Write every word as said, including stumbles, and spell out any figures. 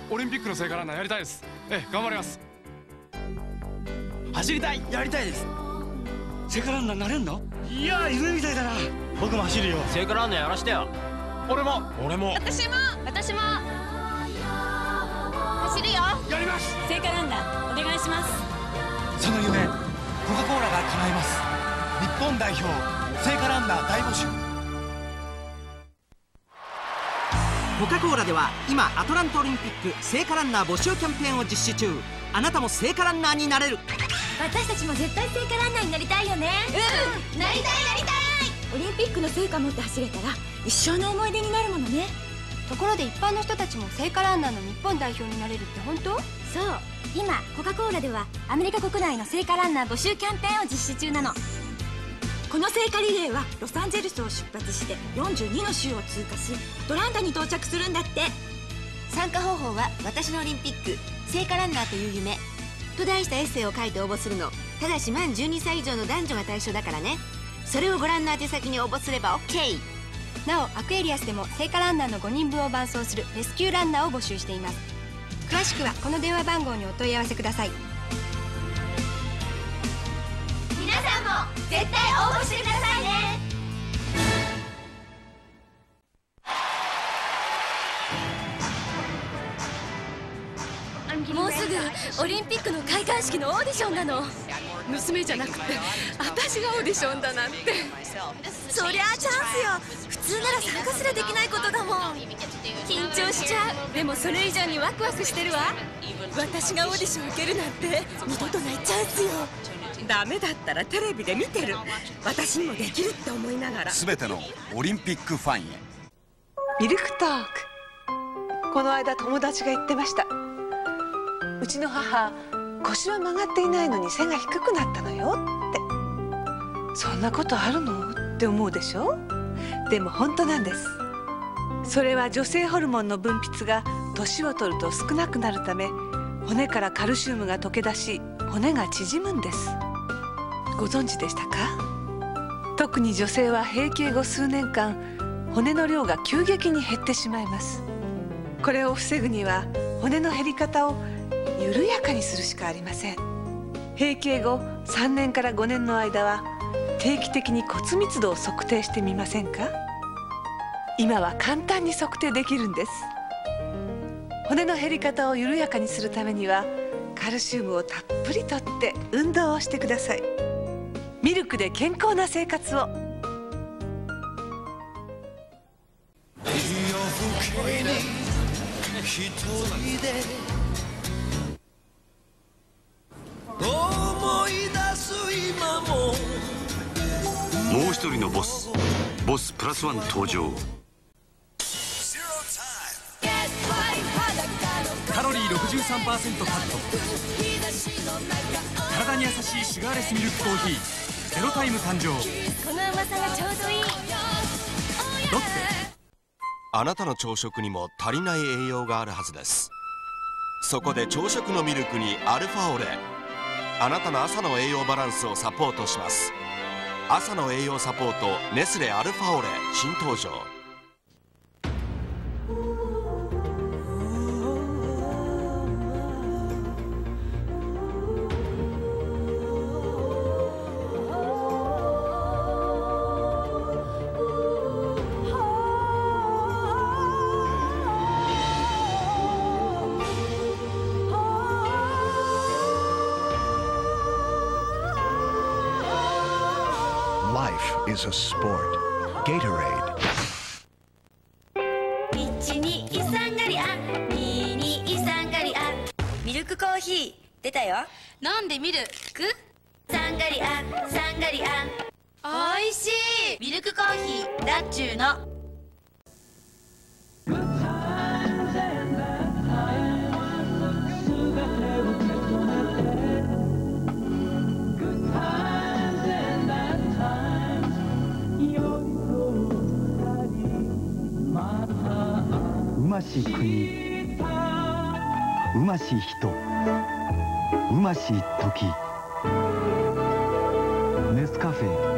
オリンピックの聖火ランナーやりたいです。ええ、頑張ります。走りたい。 やりたいです。聖火ランナーなれんの？ いやー、夢みたいだな。僕も走るよ。 聖火ランナーやらしてよ。 俺も。俺も。 私も。私も。走るよ。 やります。 聖火ランナーお願いします。 その夢、コカ・コーラが叶います。日本代表聖火ランナー大募集。 コカ・コーラでは今アトランタオリンピック聖火ランナー募集キャンペーンを実施中。あなたも聖火ランナーになれる。 私たちも絶対聖火ランナーになりたいよね。うん、なりたいなりたい。オリンピックの聖火持って走れたら一生の思い出になるものね。ところで一般の人たちも聖火ランナーの日本代表になれるって本当？そう、今コカ・コーラではアメリカ国内の聖火ランナー募集キャンペーンを実施中なの。この聖火リレーはロサンゼルスを出発してよんじゅうにの州を通過しアトランタに到着するんだって。参加方法は私のオリンピック聖火ランナーという夢と題したエッセイを書いて応募するの。ただし満じゅうにさい以上の男女が対象だからね。それをご覧の宛先に応募すれば オーケー。 なおアクエリアスでも聖火ランナーのごにんぶんを伴走するレスキューランナーを募集しています。詳しくはこの電話番号にお問い合わせください。皆さんも絶対応募してくださいね。 もうすぐオリンピックの開会式のオーディションなの。娘じゃなくて私がオーディションだなんて。そりゃあチャンスよ。普通なら参加すらできないことだもん。緊張しちゃう。でもそれ以上にワクワクしてるわ。私がオーディション受けるなんて二度とないチャンスよ。ダメだったらテレビで見てる。私にもできるって思いながら。 全てのオリンピックファンへ。 ミルクトーク。この間友達が言ってました。うちの母、腰は曲がっていないのに背が低くなったのよって。そんなことあるのって思うでしょ。でも本当なんです。それは女性ホルモンの分泌が年を取ると少なくなるため、骨からカルシウムが溶け出し骨が縮むんです。ご存知でしたか？特に女性は閉経後数年間骨の量が急激に減ってしまいます。これを防ぐには骨の減り方を緩やかにするしかありません。閉経後さんねんからごねんの間は定期的に骨密度を測定してみませんか？今は簡単に測定できるんです。骨の減り方を緩やかにするためにはカルシウムをたっぷりとって運動をしてください。ミルクで健康な生活を。 もう一人のボス、ボスプラスワン登場。 カロリー ろくじゅうさんパーセント カット。体に優しいシュガーレスミルクコーヒーゼロタイム誕生。 この甘さがちょうどいい。 ロッテ。 あなたの朝食にも足りない栄養があるはずです。そこで朝食のミルクにアルファオレ。あなたの朝の栄養バランスをサポートします。朝の栄養サポートネスレアルファオレ新登場。 Life is a sport. Gatorade. いちにさんがりあににさんがりあミルクコーヒー出たよ。飲んでみるくさんがりあさんがりあおいしい。ミルクコーヒーラッチューのうまし国、うまし人、うまし時。ネスカフェ